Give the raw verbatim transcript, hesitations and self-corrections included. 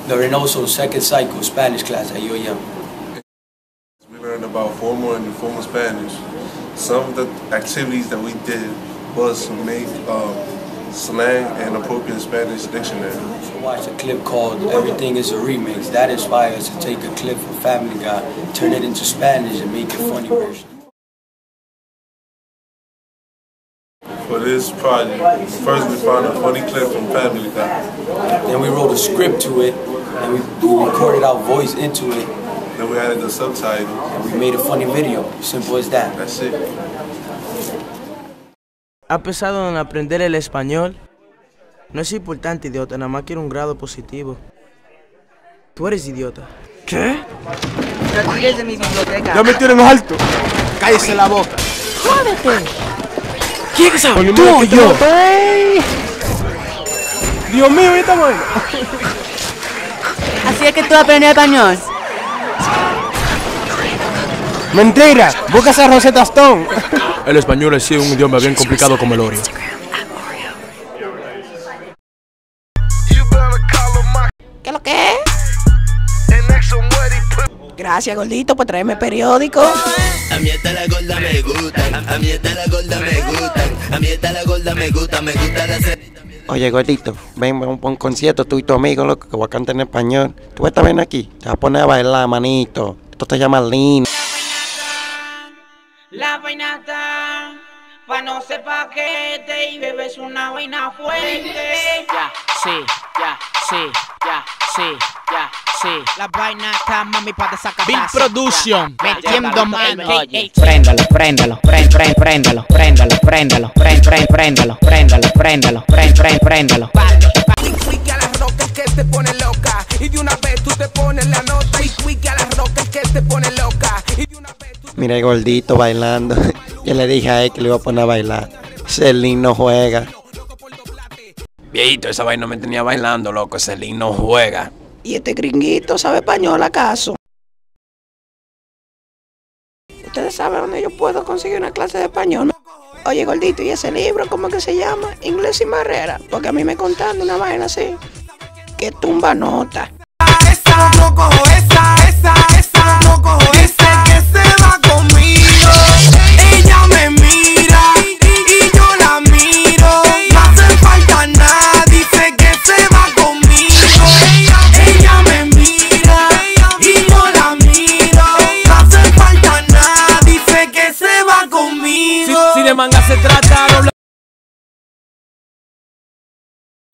the Reynoso second cycle Spanish class at U A M. We learned about formal and informal Spanish. Some of the activities that we did was to make um, slang and appropriate Spanish dictionary. So watch a clip called Everything is a Remix. That inspired us to take a clip from Family Guy, turn it into Spanish and make a funny version. For this project, first we found a funny clip from Family Guy. Then we wrote a script to it, and we, we recorded our voice into it. Then we added the subtitle. And we made a funny video. Simple as that. That's it. ¿Ha pensado en aprender el español? No es importante, idiota, nada más quiero un grado positivo. Tú eres idiota. ¿Qué? Retires de mi biblioteca. Ya me tienen alto. Cállese la boca. ¡Jódete! ¿Quién es eso? ¿Tú o yo? Dios mío, esta vaina. Así es que tú aprendes español. Mentira, busca esa Rosetta Stone. El español es sí un idioma bien complicado como el Oreo. ¿Qué es lo que es? Gracias, gordito, por traerme periódico. A mí esta la gorda me gusta, a mí esta la gorda me gusta, a mí esta la gorda me gusta, me gusta la cerita. Oye, gordito, ven a un, un concierto, tú y tu amigo, loco, que voy a cantar en español. Tú estás bien aquí, te vas a poner a bailar, manito. Esto te llama Lin. La vaina está pa' no ser paquete y bebes una vaina fuerte. Ya, sí, ya, sí, ya, sí, ya, sí. La vaina está, mami, pa' desacatar. Bill Production, metiendo mano. Préndalo, préndalo, prend, prend, préndalo, préndalo, préndalo, prend, prend, préndalo, préndalo, préndalo, prend, prend, préndalo. Quick a las rocas que te pone loca y de una vez tú te pones la nota y quick a las rocas que te pone loca y de una vez tú... Mira el gordito bailando. Yo le dije a él que le iba a poner a bailar. Celín no juega. Viejito, esa vaina me tenía bailando, loco. Celín no juega. ¿Y este gringuito sabe español acaso? ¿Ustedes saben dónde yo puedo conseguir una clase de español? Oye, gordito, ¿y ese libro cómo es que se llama? Inglés y Marrera. Porque a mí me contaron una vaina así. Que tumba nota. Esa, no cojo esa, esa, esa, no cojo esa.